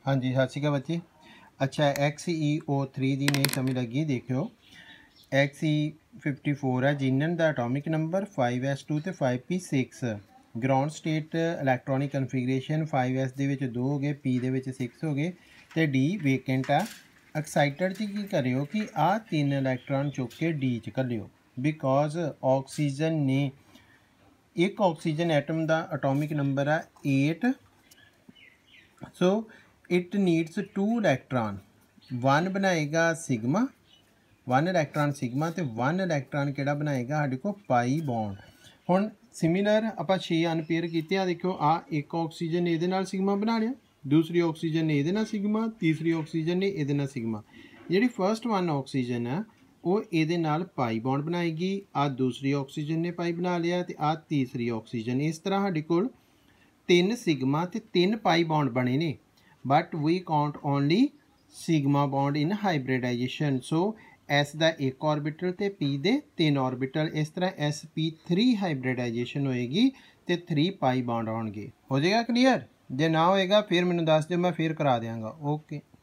हाँ जी, सत श्री अकाल बच्चे। अच्छा, XeO3 की नहीं समझ लगी। देखियो Xe54 है जिनन का एटॉमिक नंबर 5s2 तो 5p6। Ground state electronic configuration 5s दे विच 2 हो गए, p दे विच 6 हो गए, तो d वेकेंट आ। एक्साइटेड च की करियो कि आ 3 इलैक्ट्रॉन चुक के d च घलियो, बिकॉज ऑक्सीजन ने एक ऑक्सीजन एटम का एटॉमिक नंबर है 8। So it needs 2 electron. 1 बनाएगा सिग्मा, 1 इलैक्ट्रॉन सिग्मा, तो 1 इलैक्ट्रॉन किहड़ा बनाएगा साडे को पाई बॉन्ड। हुण सिमिलर आपां 6 अनपेयर कीते आ। देखो आ एक ऑक्सीजन ने इहदे नाल सिग्मा बना लिया, दूसरी ऑक्सीजन ने इहदे नाल सिग्मा, तीसरी ऑक्सीजन ने इहदे नाल सिग्मा। जिहड़ी फर्स्ट 1 ऑक्सीजन है वो इहदे नाल पाई बॉन्ड बनाएगी, आ दूसरी ऑक्सीजन ने पाई बना लिया, तो आ तीसरी ऑक्सीजन। इस तरह साडे कोल 3 सिग्मा ते 3 पाई बॉन्ड बने ने, but we count only sigma bond in hybridization. So S का एक ऑर्बिटल तो पी दे 3 ऑर्बिटल। इस तरह sp3 हाइब्रिडाइजेशन होएगी तो 3 पाई बॉन्ड आउणगे। हो जाएगा क्लीयर? जे ना होएगा फिर मैनूं दस दिओ, मैं फिर करा देंगा। ओके।